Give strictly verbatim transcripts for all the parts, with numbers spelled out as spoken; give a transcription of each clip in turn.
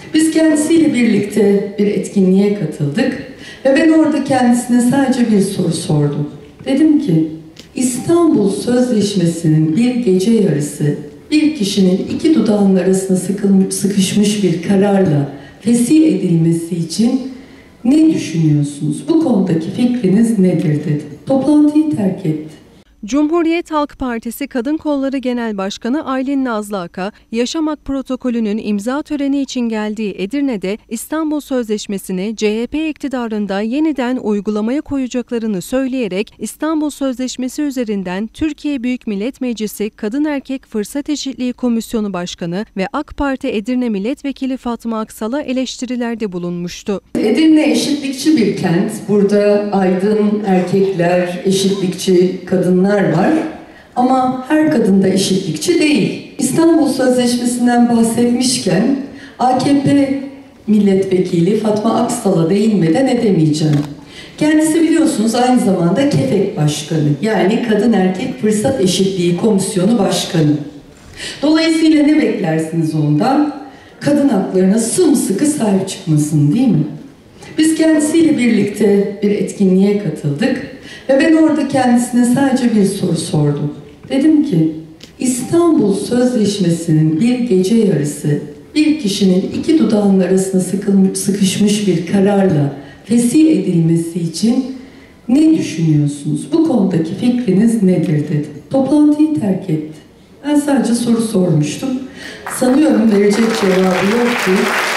Biz kendisiyle birlikte bir etkinliğe katıldık ve ben orada kendisine sadece bir soru sordum. Dedim ki, İstanbul Sözleşmesi'nin bir gece yarısı bir kişinin iki dudağının arasına sıkışmış bir kararla fesih edilmesi için ne düşünüyorsunuz? Bu konudaki fikriniz nedir dedi. Toplantıyı terk etti. Cumhuriyet Halk Partisi Kadın Kolları Genel Başkanı Aylin Nazlı Aka, Yaşamak Protokolü'nün imza töreni için geldiği Edirne'de İstanbul Sözleşmesi'ni C H P iktidarında yeniden uygulamaya koyacaklarını söyleyerek İstanbul Sözleşmesi üzerinden Türkiye Büyük Millet Meclisi Kadın Erkek Fırsat Eşitliği Komisyonu Başkanı ve AK Parti Edirne Milletvekili Fatma Aksal'a eleştirilerde bulunmuştu. Edirne eşitlikçi bir kent. Burada aydın erkekler, eşitlikçi kadınlar var. Ama her kadın da eşitlikçi değil. İstanbul Sözleşmesi'nden bahsetmişken A K P milletvekili Fatma Aksal'a değinmeden edemeyeceğim. Kendisi biliyorsunuz aynı zamanda KEFEK Başkanı, yani Kadın Erkek Fırsat Eşitliği Komisyonu Başkanı. Dolayısıyla ne beklersiniz ondan? Kadın haklarına sımsıkı sahip çıkmasın, değil mi? Biz kendisiyle birlikte bir etkinliğe katıldık ve ben orada kendisine sadece bir soru sordum. Dedim ki, İstanbul Sözleşmesi'nin bir gece yarısı bir kişinin iki dudağının arasına sıkışmış bir kararla fesih edilmesi için ne düşünüyorsunuz? Bu konudaki fikriniz nedir dedi. Toplantıyı terk etti. Ben sadece soru sormuştum. Sanıyorum verecek cevabı yoktu.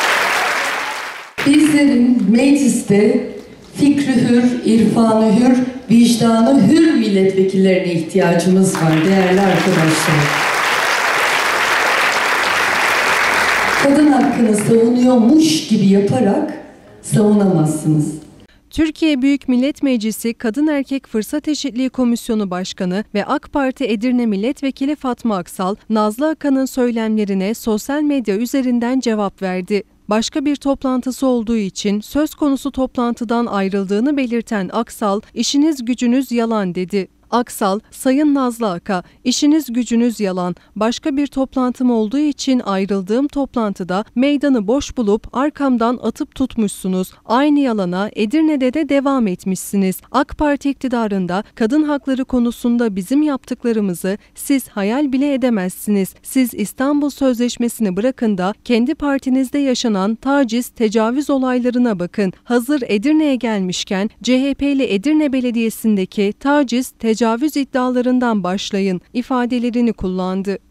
Bizlerin mecliste fikri hür, irfanı hür, vicdanı hür milletvekillerine ihtiyacımız var değerli arkadaşlar. Kadın hakkını savunuyormuş gibi yaparak savunamazsınız. Türkiye Büyük Millet Meclisi Kadın Erkek Fırsat Eşitliği Komisyonu Başkanı ve AK Parti Edirne Milletvekili Fatma Aksal, Nazlı Aka'nın söylemlerine sosyal medya üzerinden cevap verdi. Başka bir toplantısı olduğu için söz konusu toplantıdan ayrıldığını belirten Aksal, "İşiniz gücünüz yalan" dedi. Aksal, "Sayın Nazlı Aka, işiniz gücünüz yalan. Başka bir toplantım olduğu için ayrıldığım toplantıda meydanı boş bulup arkamdan atıp tutmuşsunuz. Aynı yalana Edirne'de de devam etmişsiniz. AK Parti iktidarında kadın hakları konusunda bizim yaptıklarımızı siz hayal bile edemezsiniz. Siz İstanbul Sözleşmesi'ni bırakın da kendi partinizde yaşanan taciz, tecavüz olaylarına bakın. Hazır Edirne'ye gelmişken C H P'li Edirne Belediyesi'ndeki taciz, tecavüz iddialarından başlayın" ifadelerini kullandı.